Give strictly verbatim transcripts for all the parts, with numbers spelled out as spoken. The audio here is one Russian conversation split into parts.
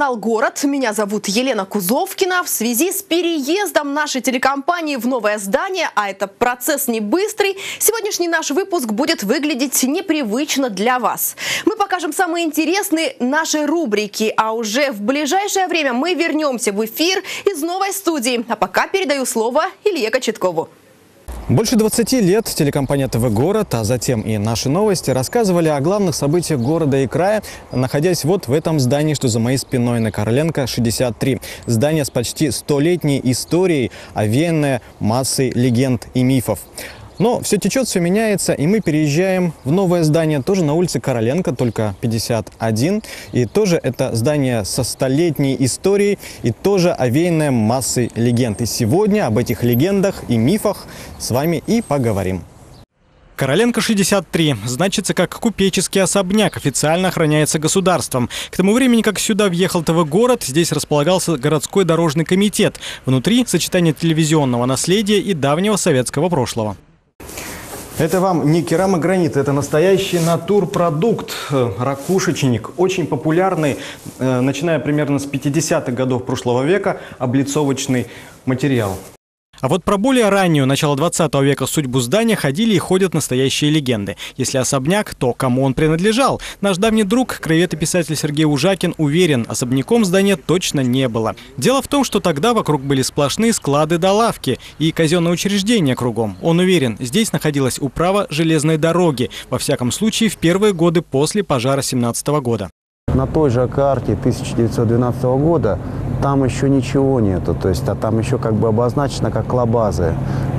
телеканал «Город». Меня зовут Елена Кузовкина. В связи с переездом нашей телекомпании в новое здание, а это процесс не быстрый, сегодняшний наш выпуск будет выглядеть непривычно для вас. Мы покажем самые интересные наши рубрики, а уже в ближайшее время мы вернемся в эфир из новой студии. А пока передаю слово Илье Кочеткову. Больше двадцати лет телекомпания ТВ «Город», а затем и «Наши новости» рассказывали о главных событиях города и края, находясь вот в этом здании, что за моей спиной, на Короленко шестьдесят три. Здание с почти столетней историей, овеянное массой легенд и мифов. Но все течет, все меняется, и мы переезжаем в новое здание, тоже на улице Короленко, только пятьдесят один. И тоже это здание со столетней историей, и тоже овеянное массой легенд. И сегодня об этих легендах и мифах с вами и поговорим. Короленко шестьдесят три значится как купеческий особняк, официально охраняется государством. К тому времени, как сюда въехал ТВ «Город», здесь располагался городской дорожный комитет. Внутри сочетание телевизионного наследия и давнего советского прошлого. Это вам не керамогранит, это настоящий натурпродукт, ракушечник, очень популярный, начиная примерно с пятидесятых годов прошлого века, облицовочный материал. А вот про более раннюю, начало двадцатого века, судьбу здания ходили и ходят настоящие легенды. Если особняк, то кому он принадлежал? Наш давний друг, краевед и писатель Сергей Ужакин, уверен, особняком здания точно не было. Дело в том, что тогда вокруг были сплошные склады до лавки и казенные учреждения кругом. Он уверен, здесь находилась управа железной дороги, во всяком случае в первые годы после пожара семнадцатого года. На той же карте тысяча девятьсот двенадцатого года там еще ничего нету, то есть а там еще как бы обозначено как лабазы.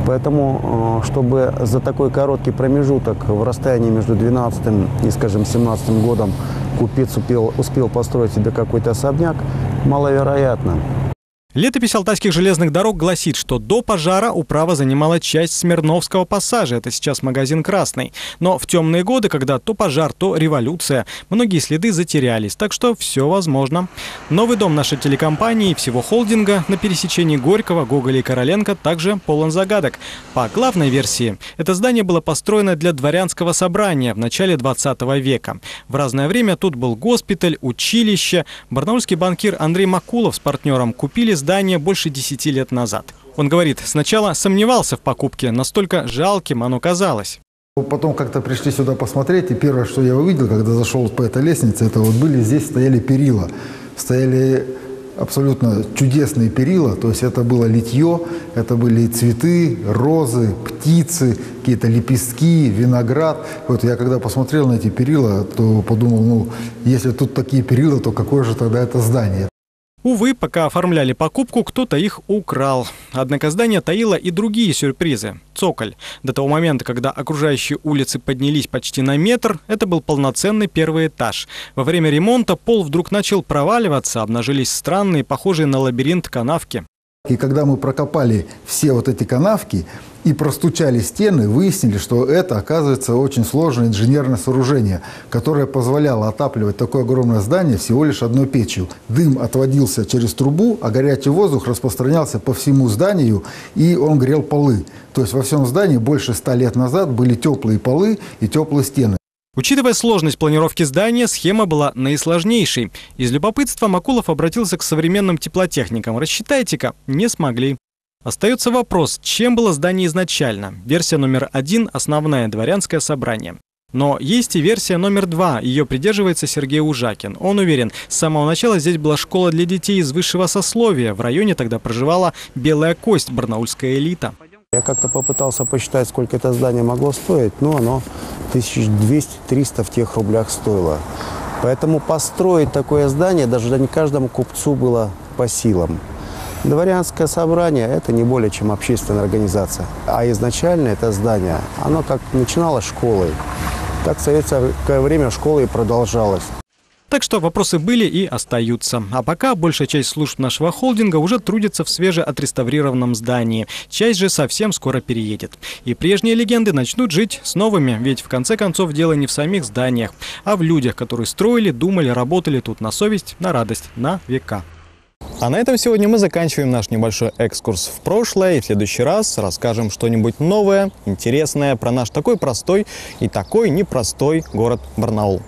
Поэтому, чтобы за такой короткий промежуток в расстоянии между двенадцатым и, скажем, семнадцатым годом купец успел, успел построить себе какой-то особняк, маловероятно. Летопись Алтайских железных дорог гласит, что до пожара управа занимала часть Смирновского пассажа, это сейчас магазин «Красный». Но в темные годы, когда то пожар, то революция, многие следы затерялись, так что все возможно. Новый дом нашей телекомпании и всего холдинга на пересечении Горького, Гоголя и Короленко также полон загадок. По главной версии, это здание было построено для дворянского собрания в начале двадцатого века. В разное время тут был госпиталь, училище. Барнаульский банкир Андрей Макулов с партнером купили здание больше десяти лет назад. Он говорит, сначала сомневался в покупке, настолько жалким оно казалось. Потом как-то пришли сюда посмотреть, и первое, что я увидел, когда зашел по этой лестнице, это вот были здесь стояли перила. Стояли абсолютно чудесные перила, то есть это было литье, это были цветы, розы, птицы, какие-то лепестки, виноград. Вот я когда посмотрел на эти перила, то подумал, ну, если тут такие перила, то какое же тогда это здание? Увы, пока оформляли покупку, кто-то их украл. Однако здание таило и другие сюрпризы. Цоколь. До того момента, когда окружающие улицы поднялись почти на метр, это был полноценный первый этаж. Во время ремонта пол вдруг начал проваливаться, обнажились странные, похожие на лабиринт канавки. И когда мы прокопали все вот эти канавки и простучали стены, выяснили, что это, оказывается, очень сложное инженерное сооружение, которое позволяло отапливать такое огромное здание всего лишь одной печью. Дым отводился через трубу, а горячий воздух распространялся по всему зданию, и он грел полы. То есть во всем здании больше ста лет назад были теплые полы и теплые стены. Учитывая сложность планировки здания, схема была наисложнейшей. Из любопытства Макулов обратился к современным теплотехникам. Рассчитайте-ка, не смогли. Остается вопрос, чем было здание изначально. Версия номер один – основное дворянское собрание. Но есть и версия номер два, ее придерживается Сергей Ужакин. Он уверен, с самого начала здесь была школа для детей из высшего сословия. В районе тогда проживала белая кость, барнаульская элита. Я как-то попытался посчитать, сколько это здание могло стоить, но оно тысяч двести — триста в тех рублях стоило. Поэтому построить такое здание даже не каждому купцу было по силам. Дворянское собрание – это не более чем общественная организация. А изначально это здание, оно как начиналось школой, так в советское время школа и продолжалась. Так что вопросы были и остаются. А пока большая часть служб нашего холдинга уже трудится в свежеотреставрированном здании. Часть же совсем скоро переедет. И прежние легенды начнут жить с новыми, ведь в конце концов дело не в самих зданиях, а в людях, которые строили, думали, работали тут на совесть, на радость, на века. А на этом сегодня мы заканчиваем наш небольшой экскурс в прошлое. И в следующий раз расскажем что-нибудь новое, интересное про наш такой простой и такой непростой город Барнаул.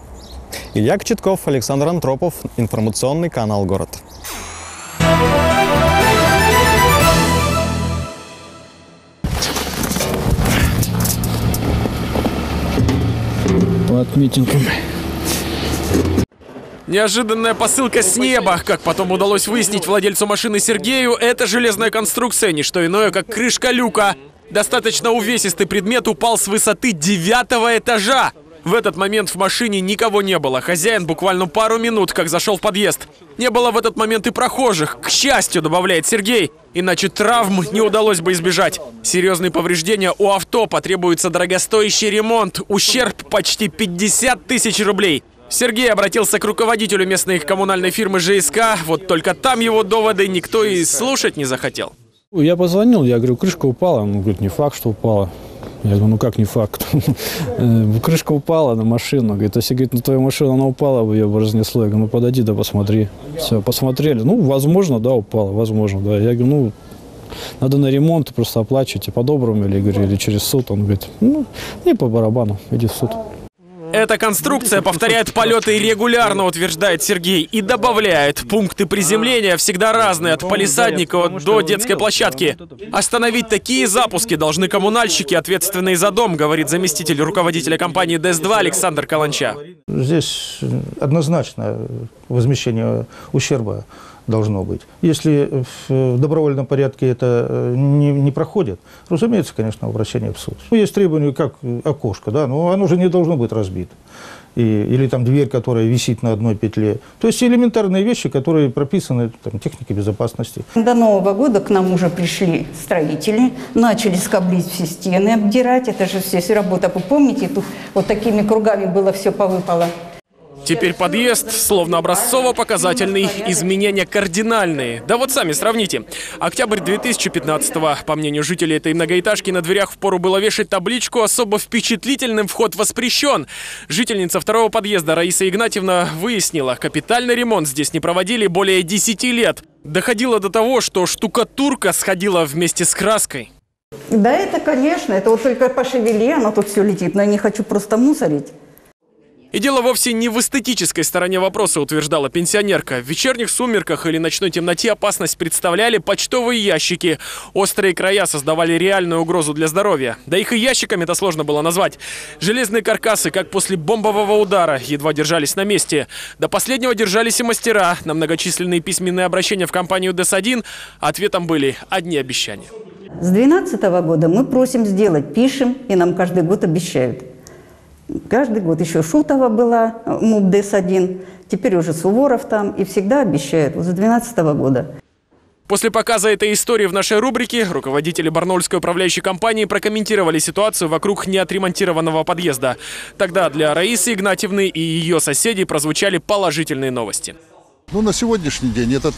Илья Кочетков, Александр Антропов, информационный канал «Город». Под митингом. Неожиданная посылка с неба. Как потом удалось выяснить владельцу машины Сергею, это железная конструкция, не что иное, как крышка люка. Достаточно увесистый предмет упал с высоты девятого этажа. В этот момент в машине никого не было. Хозяин буквально пару минут как зашел в подъезд. Не было в этот момент и прохожих. К счастью, добавляет Сергей. Иначе травм не удалось бы избежать. Серьезные повреждения у авто, потребуется дорогостоящий ремонт. Ущерб почти пятьдесят тысяч рублей. Сергей обратился к руководителю местной коммунальной фирмы ЖСК. Вот только там его доводы никто и слушать не захотел. Я позвонил, я говорю, крышка упала. Он говорит, не факт, что упала. Я говорю, ну как не факт? Крышка упала на машину. Говорит, если, говорит, на твою машину она упала, бы ее бы разнесло. Я говорю, ну подойди, да посмотри. Все, посмотрели. Ну, возможно, да, упала, возможно, да. Я говорю, ну, надо на ремонт просто оплачивать, по-доброму, или, говорю, или через суд. Он говорит, ну, не по барабану, иди в суд. Эта конструкция повторяет полеты регулярно, утверждает Сергей, и добавляет, пункты приземления всегда разные, от палисадника до детской площадки. Остановить такие запуски должны коммунальщики, ответственные за дом, говорит заместитель руководителя компании ДЭС два Александр Каланча. Здесь однозначно возмещение ущерба должно быть. Если в добровольном порядке это не, не проходит, разумеется, конечно, обращение в суд. Есть требования, как окошко, да, но оно же не должно быть разбито. И, или там дверь, которая висит на одной петле. То есть элементарные вещи, которые прописаны там, техникой безопасности. До Нового года к нам уже пришли строители, начали скоблить все стены, обдирать. Это же все работа, вы помните, тут вот такими кругами было все повыпало. Теперь подъезд, словно образцово-показательный, изменения кардинальные. Да вот сами сравните. Октябрь две тысячи пятнадцатого. По мнению жителей этой многоэтажки, на дверях впору было вешать табличку «Особо впечатлительным вход воспрещен». Жительница второго подъезда Раиса Игнатьевна выяснила, капитальный ремонт здесь не проводили более десяти лет. Доходило до того, что штукатурка сходила вместе с краской. Да, это, конечно, это вот только пошевели, оно тут все летит, но я не хочу просто мусорить. И дело вовсе не в эстетической стороне вопроса, утверждала пенсионерка. В вечерних сумерках или ночной темноте опасность представляли почтовые ящики. Острые края создавали реальную угрозу для здоровья. Да их и ящиками-то сложно было назвать. Железные каркасы, как после бомбового удара, едва держались на месте. До последнего держались и мастера. На многочисленные письменные обращения в компанию ДЭС один ответом были одни обещания. С две тысячи двенадцатого года мы просим сделать, пишем, и нам каждый год обещают. Каждый год еще Шутова была, МУП ДЭС один, теперь уже Суворов там, и всегда обещают, вот с две тысячи двенадцатого года. После показа этой истории в нашей рубрике руководители барнаульской управляющей компании прокомментировали ситуацию вокруг неотремонтированного подъезда. Тогда для Раисы Игнатьевны и ее соседей прозвучали положительные новости. Ну, на сегодняшний день этот,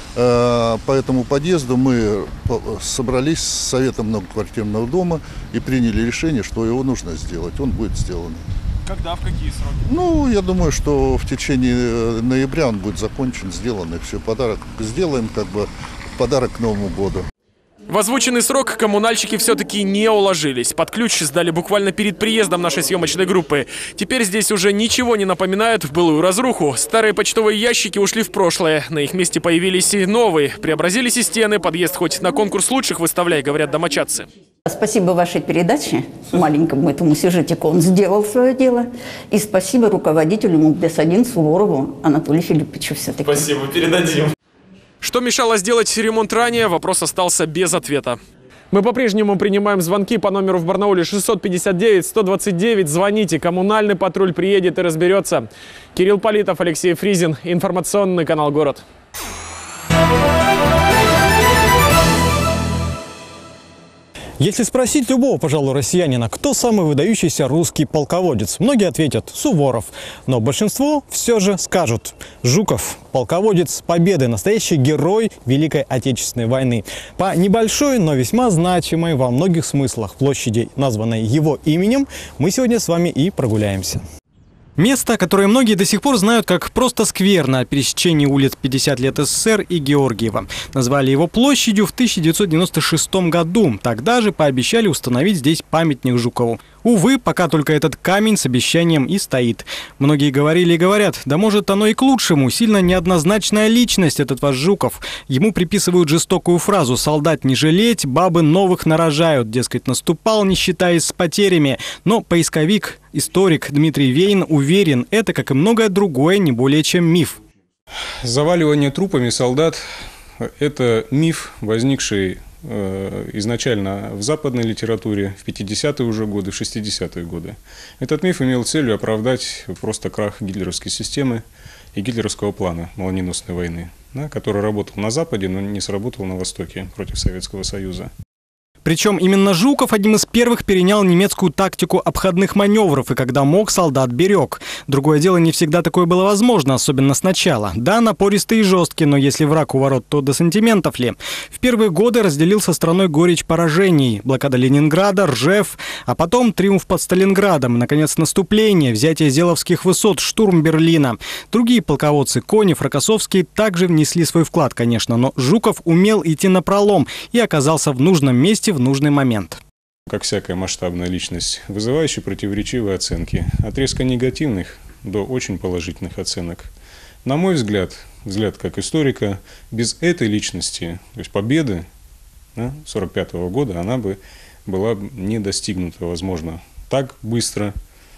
э, по этому подъезду мы собрались с Советом многоквартирного дома и приняли решение, что его нужно сделать. Он будет сделан. Когда, в какие сроки? Ну, я думаю, что в течение ноября он будет закончен, сделан, и все, подарок сделаем, как бы подарок к Новому году. В озвученный срок коммунальщики все-таки не уложились. Под ключ сдали буквально перед приездом нашей съемочной группы. Теперь здесь уже ничего не напоминает в былую разруху. Старые почтовые ящики ушли в прошлое. На их месте появились и новые. Преобразились и стены. Подъезд хоть на конкурс лучших выставляй, говорят домочадцы. Спасибо вашей передаче, маленькому этому сюжетику, он сделал свое дело. И спасибо руководителю МУП ДЭС один Суворову Анатолию Филипповичу все-таки. Спасибо, передадим. Что мешало сделать ремонт ранее, вопрос остался без ответа. Мы по-прежнему принимаем звонки по номеру в Барнауле шестьсот пятьдесят девять сто двадцать девять. Звоните, коммунальный патруль приедет и разберется. Кирилл Политов, Алексей Фризин, информационный канал «Город». Если спросить любого, пожалуй, россиянина, кто самый выдающийся русский полководец, многие ответят – Суворов. Но большинство все же скажут – Жуков, полководец Победы, настоящий герой Великой Отечественной войны. По небольшой, но весьма значимой во многих смыслах площади, названной его именем, мы сегодня с вами и прогуляемся. Место, которое многие до сих пор знают как просто сквер на пересечении улиц пятьдесят лет СССР и Георгиева. Назвали его площадью в тысяча девятьсот девяносто шестом году. Тогда же пообещали установить здесь памятник Жукову. Увы, пока только этот камень с обещанием и стоит. Многие говорили и говорят, да может оно и к лучшему, сильно неоднозначная личность этот ваш Жуков. Ему приписывают жестокую фразу «солдат не жалеть, бабы новых нарожают», дескать, наступал, не считаясь с потерями. Но поисковик, историк Дмитрий Вейн уверен, это, как и многое другое, не более чем миф. Заваливание трупами солдат – это миф, возникший изначально в западной литературе в пятидесятые уже годы, в шестидесятые годы. Этот миф имел целью оправдать просто крах гитлеровской системы и гитлеровского плана молниеносной войны, да, который работал на Западе, но не сработал на Востоке против Советского Союза. Причем именно Жуков одним из первых перенял немецкую тактику обходных маневров, и когда мог, солдат берег. Другое дело, не всегда такое было возможно, особенно сначала. Да, напористый и жесткий, но если враг у ворот, то до сантиментов ли? В первые годы разделил со страной горечь поражений. Блокада Ленинграда, Ржев, а потом триумф под Сталинградом, наконец наступление, взятие Зеловских высот, штурм Берлина. Другие полководцы, Конев, Рокоссовский, также внесли свой вклад, конечно, но Жуков умел идти напролом и оказался в нужном месте в нужный момент. Как всякая масштабная личность, вызывающая противоречивые оценки, от резко негативных до очень положительных оценок. На мой взгляд, взгляд как историка, без этой личности, то есть победы да, сорок пятого года, она бы была не достигнута, возможно, так быстро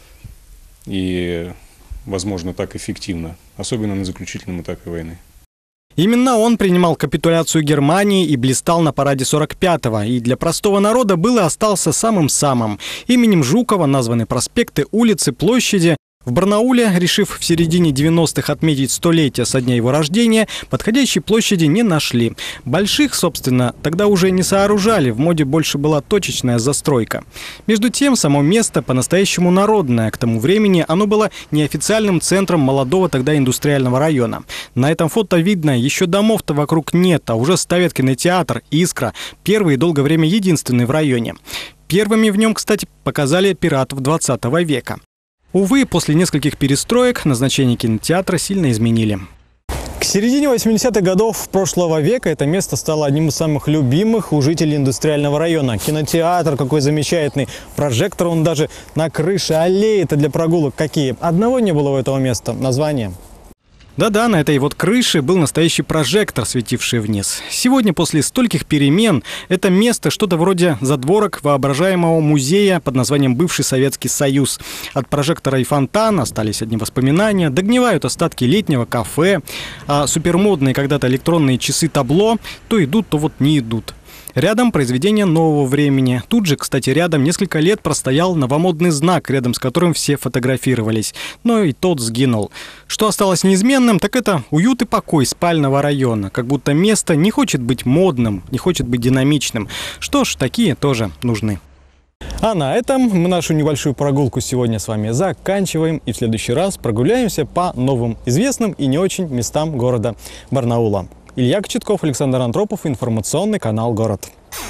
и, возможно, так эффективно, особенно на заключительном этапе войны. Именно он принимал капитуляцию Германии и блистал на параде сорок пятого, и для простого народа был и остался самым-самым. Именем Жукова названы проспекты, улицы, площади. В Барнауле, решив в середине девяностых отметить столетие со дня его рождения, подходящей площади не нашли. Больших, собственно, тогда уже не сооружали, в моде больше была точечная застройка. Между тем, само место по-настоящему народное. К тому времени оно было неофициальным центром молодого тогда индустриального района. На этом фото видно, еще домов-то вокруг нет, а уже ставят кинотеатр «Искра», первый и долгое время единственный в районе. Первыми в нем, кстати, показали пиратов двадцатого века. Увы, после нескольких перестроек назначение кинотеатра сильно изменили. К середине восьмидесятых годов прошлого века это место стало одним из самых любимых у жителей индустриального района. Кинотеатр какой замечательный, прожектор он даже на крыше, аллеи-то для прогулок какие. Одного не было у этого места, название. Да-да, на этой вот крыше был настоящий прожектор, светивший вниз. Сегодня, после стольких перемен, это место что-то вроде задворок воображаемого музея под названием «Бывший Советский Союз». От прожектора и фонтана остались одни воспоминания, догнивают остатки летнего кафе, а супермодные когда-то электронные часы табло то идут, то вот не идут. Рядом произведение нового времени. Тут же, кстати, рядом несколько лет простоял новомодный знак, рядом с которым все фотографировались. Но и тот сгинул. Что осталось неизменным, так это уют и покой спального района. Как будто место не хочет быть модным, не хочет быть динамичным. Что ж, такие тоже нужны. А на этом мы нашу небольшую прогулку сегодня с вами заканчиваем. И в следующий раз прогуляемся по новым известным и не очень местам города Барнаула. Илья Кочетков, Александр Антропов, информационный канал «Город».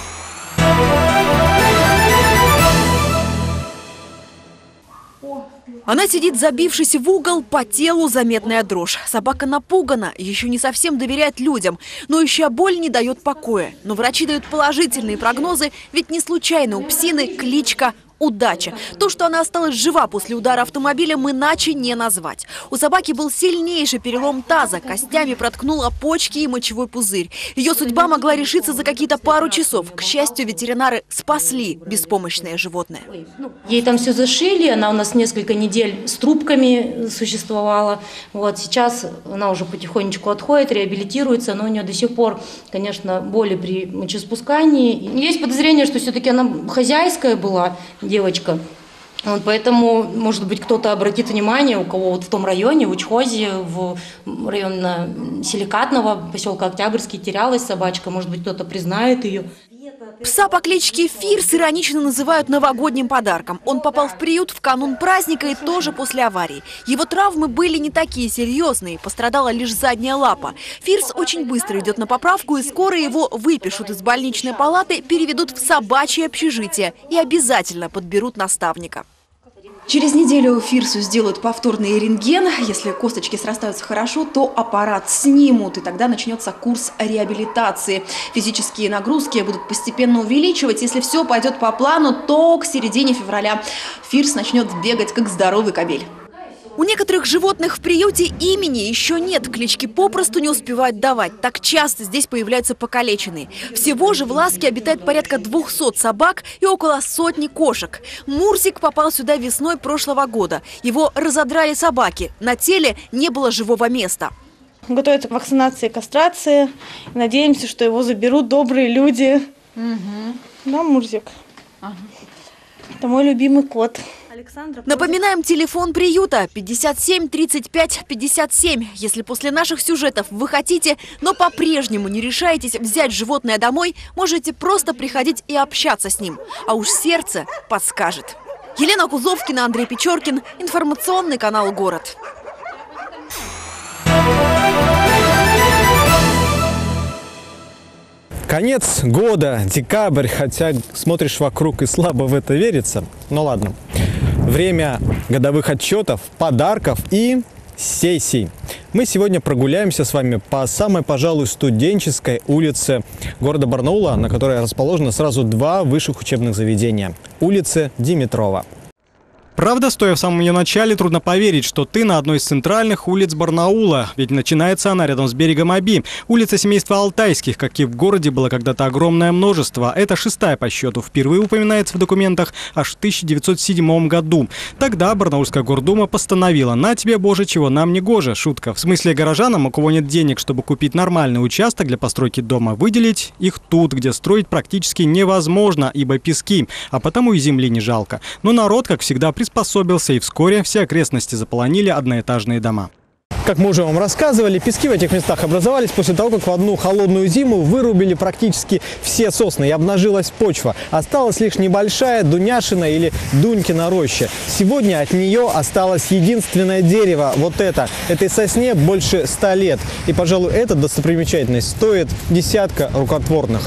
Она сидит, забившись в угол, по телу заметная дрожь. Собака напугана, еще не совсем доверяет людям, но еще боль не дает покоя. Но врачи дают положительные прогнозы, ведь не случайно у псины кличка «Удача». То, что она осталась жива после удара автомобилем, иначе не назвать. У собаки был сильнейший перелом таза, костями проткнула почки и мочевой пузырь. Ее судьба могла решиться за какие-то пару часов. К счастью, ветеринары спасли беспомощное животное. Ей там все зашили, она у нас несколько недель с трубками существовала. Вот сейчас она уже потихонечку отходит, реабилитируется, но у нее до сих пор, конечно, боли при мочеиспускании. Есть подозрение, что все-таки она хозяйская была, девочка. Вот поэтому, может быть, кто-то обратит внимание, у кого вот в том районе, в Учхозе, в районе Силикатного, поселка Октябрьский, терялась собачка, может быть, кто-то признает ее. Пса по кличке Фирс иронично называют новогодним подарком. Он попал в приют в канун праздника и тоже после аварии. Его травмы были не такие серьезные, пострадала лишь задняя лапа. Фирс очень быстро идет на поправку, и скоро его выпишут из больничной палаты, переведут в собачье общежитие и обязательно подберут наставника. Через неделю Фирсу сделают повторный рентген. Если косточки срастаются хорошо, то аппарат снимут, и тогда начнется курс реабилитации. Физические нагрузки будут постепенно увеличивать. Если все пойдет по плану, то к середине февраля Фирс начнет бегать как здоровый кобель. У некоторых животных в приюте имени еще нет. Клички попросту не успевают давать. Так часто здесь появляются покалеченные. Всего же в Ласке обитает порядка двухсот собак и около сотни кошек. Мурзик попал сюда весной прошлого года. Его разодрали собаки. На теле не было живого места. Готовится к вакцинации и кастрации. Надеемся, что его заберут добрые люди. Угу. Да, Мурзик? Ага. Это мой любимый кот. Напоминаем, телефон приюта пятьдесят семь тридцать пять пятьдесят семь. Если после наших сюжетов вы хотите, но по-прежнему не решаетесь взять животное домой, можете просто приходить и общаться с ним. А уж сердце подскажет. Елена Кузовкина, Андрей Печоркин. Информационный канал «Город». Конец года, декабрь, хотя смотришь вокруг и слабо в это верится. Ну ладно. Время годовых отчетов, подарков и сессий. Мы сегодня прогуляемся с вами по самой, пожалуй, студенческой улице города Барнаула, на которой расположено сразу два высших учебных заведения. Улица Димитрова. Правда, стоя в самом ее начале, трудно поверить, что ты на одной из центральных улиц Барнаула, ведь начинается она рядом с берегом Оби. Улица семейства Алтайских, как и в городе, было когда-то огромное множество. Это шестая по счету. Впервые упоминается в документах аж в тысяча девятьсот седьмом году. Тогда Барнаульская гордума постановила: на тебе, Боже, чего нам не гоже. Шутка. В смысле, горожанам, у кого нет денег, чтобы купить нормальный участок для постройки дома, выделить их тут, где строить практически невозможно, ибо пески, а потому и земли не жалко. Но народ, как всегда, приспособился, и вскоре все окрестности заполонили одноэтажные дома. Как мы уже вам рассказывали, пески в этих местах образовались после того, как в одну холодную зиму вырубили практически все сосны и обнажилась почва. Осталась лишь небольшая Дуняшина или Дунькина роща. Сегодня от нее осталось единственное дерево, вот это. Этой сосне больше ста лет. И, пожалуй, эта достопримечательность стоит десятка рукотворных.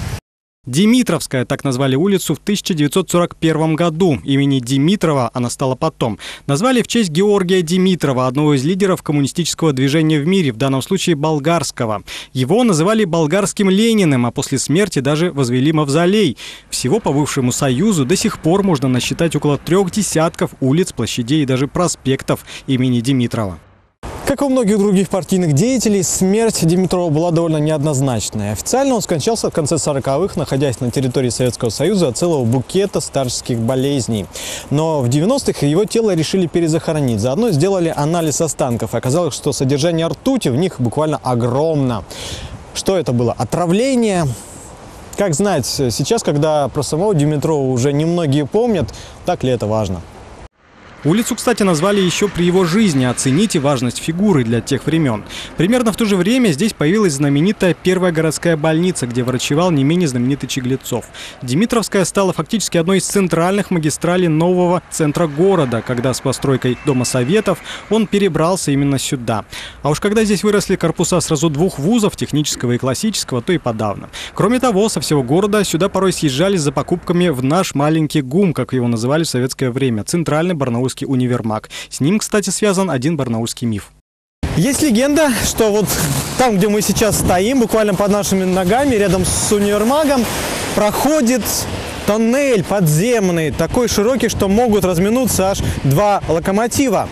Димитровская, так назвали улицу в тысяча девятьсот сорок первом году. Имени Димитрова она стала потом. Назвали в честь Георгия Димитрова, одного из лидеров коммунистического движения в мире, в данном случае болгарского. Его называли болгарским Лениным, а после смерти даже возвели мавзолей. Всего по бывшему Союзу до сих пор можно насчитать около трех десятков улиц, площадей и даже проспектов имени Димитрова. Как и у многих других партийных деятелей, смерть Димитрова была довольно неоднозначная. Официально он скончался в конце сороковых, находясь на территории Советского Союза от целого букета старческих болезней. Но в девяностых его тело решили перезахоронить. Заодно сделали анализ останков. И оказалось, что содержание ртути в них буквально огромно. Что это было? Отравление? Как знать, сейчас, когда про самого Димитрова уже немногие помнят, так ли это важно? Улицу, кстати, назвали еще при его жизни. Оцените важность фигуры для тех времен. Примерно в то же время здесь появилась знаменитая первая городская больница, где врачевал не менее знаменитый Чеглецов. Димитровская стала фактически одной из центральных магистралей нового центра города, когда с постройкой Дома Советов он перебрался именно сюда. А уж когда здесь выросли корпуса сразу двух вузов, технического и классического, то и подавно. Кроме того, со всего города сюда порой съезжали за покупками в наш маленький ГУМ, как его называли в советское время, Центральный Барнаульский универмаг. С ним, кстати, связан один барнаульский миф. Есть легенда, что вот там, где мы сейчас стоим, буквально под нашими ногами, рядом с универмагом, проходит тоннель подземный, такой широкий, что могут разминуться аж два локомотива.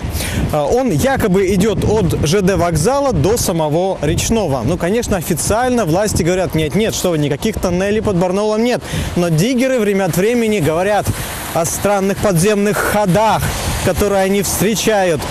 Он якобы идет от ЖД вокзала до самого Речного. Ну, конечно, официально власти говорят: нет-нет, что вы, никаких тоннелей под Барнаулом нет. Но диггеры время от времени говорят о странных подземных ходах, которые они встречают.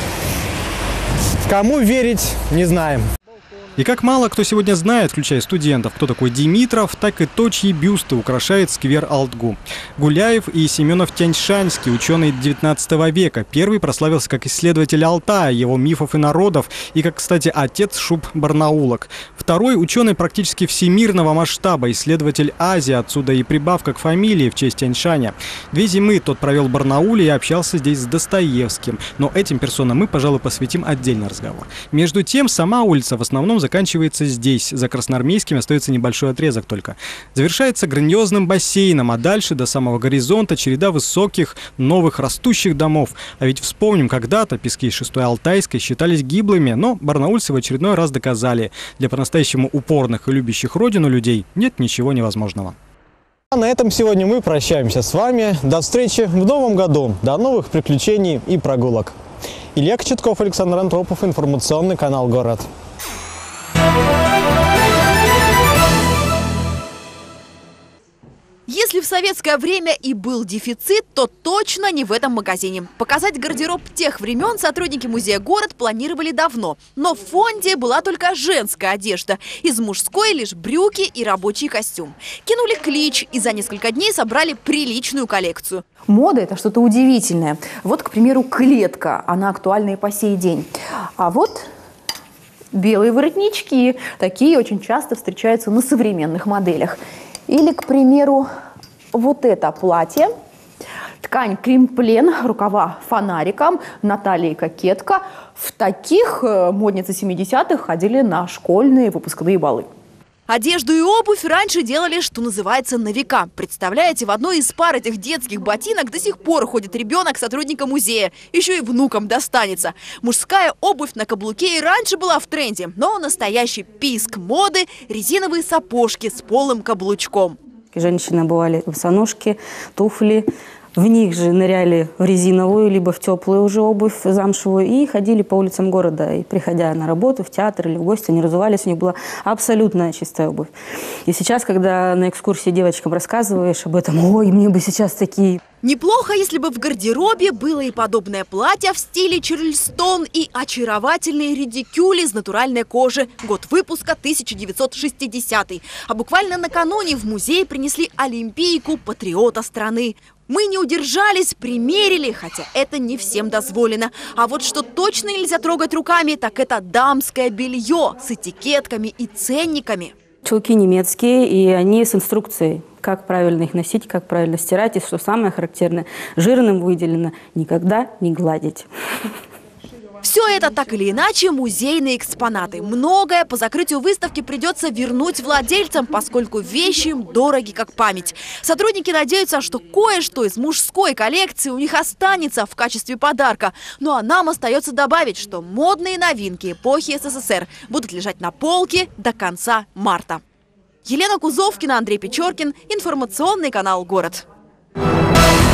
Кому верить, не знаем. И как мало кто сегодня знает, включая студентов, кто такой Димитров, так и то, чьи бюсты украшает сквер Алтгу. Гуляев и Семенов-Тяньшанский, ученый девятнадцатого века. Первый прославился как исследователь Алтая, его мифов и народов, и как, кстати, отец шуб барнаулок. Второй – ученый практически всемирного масштаба, исследователь Азии, отсюда и прибавка к фамилии в честь Тяньшаня. Две зимы тот провел в Барнауле и общался здесь с Достоевским. Но этим персонам мы, пожалуй, посвятим отдельный разговор. Между тем, сама улица в основном заканчивается здесь. За Красноармейским остается небольшой отрезок только. Завершается грандиозным бассейном, а дальше до самого горизонта череда высоких, новых, растущих домов. А ведь вспомним, когда-то пески шестой Алтайской считались гиблыми, но барнаульцы в очередной раз доказали, для по-настоящему упорных и любящих родину людей нет ничего невозможного. А на этом сегодня мы прощаемся с вами. До встречи в новом году. До новых приключений и прогулок. Илья Кочетков, Александр Антропов, информационный канал «Город». Если в советское время и был дефицит, то точно не в этом магазине. Показать гардероб тех времен сотрудники музея «Город» планировали давно. Но в фонде была только женская одежда. Из мужской лишь брюки и рабочий костюм. Кинули клич и за несколько дней собрали приличную коллекцию. Мода – это что-то удивительное. Вот, к примеру, клетка. Она актуальна и по сей день. А вот белые воротнички. Такие очень часто встречаются на современных моделях. Или, к примеру, вот это платье. Ткань кремплен, рукава фонариком, на талии кокетка. В таких модницы семидесятых ходили на школьные выпускные балы. Одежду и обувь раньше делали, что называется, на века. Представляете, в одной из пар этих детских ботинок до сих пор ходит ребенок сотрудника музея. Еще и внукам достанется. Мужская обувь на каблуке и раньше была в тренде. Но настоящий писк моды – резиновые сапожки с полым каблучком. Женщины обували босоножки, туфли. В них же ныряли в резиновую, либо в теплую уже обувь замшевую и ходили по улицам города. И приходя на работу, в театр или в гости, они разувались, у них была абсолютно чистая обувь. И сейчас, когда на экскурсии девочкам рассказываешь об этом, ой, мне бы сейчас такие... Неплохо, если бы в гардеробе было и подобное платье в стиле Чарльстон, и очаровательные редикюли из натуральной кожи. Год выпуска тысяча девятьсот шестидесятый. А буквально накануне в музей принесли олимпийку патриота страны. Мы не удержались, примерили, хотя это не всем дозволено. А вот что точно нельзя трогать руками, так это дамское белье с этикетками и ценниками. Чулки немецкие, и они с инструкцией, как правильно их носить, как правильно стирать. И что самое характерное, жирным выделено никогда не гладить. Все это так или иначе музейные экспонаты. Многое по закрытию выставки придется вернуть владельцам, поскольку вещи им дороги как память. Сотрудники надеются, что кое-что из мужской коллекции у них останется в качестве подарка. Ну а нам остается добавить, что модные новинки эпохи СССР будут лежать на полке до конца марта. Елена Кузовкина, Андрей Печоркин, информационный канал «Город».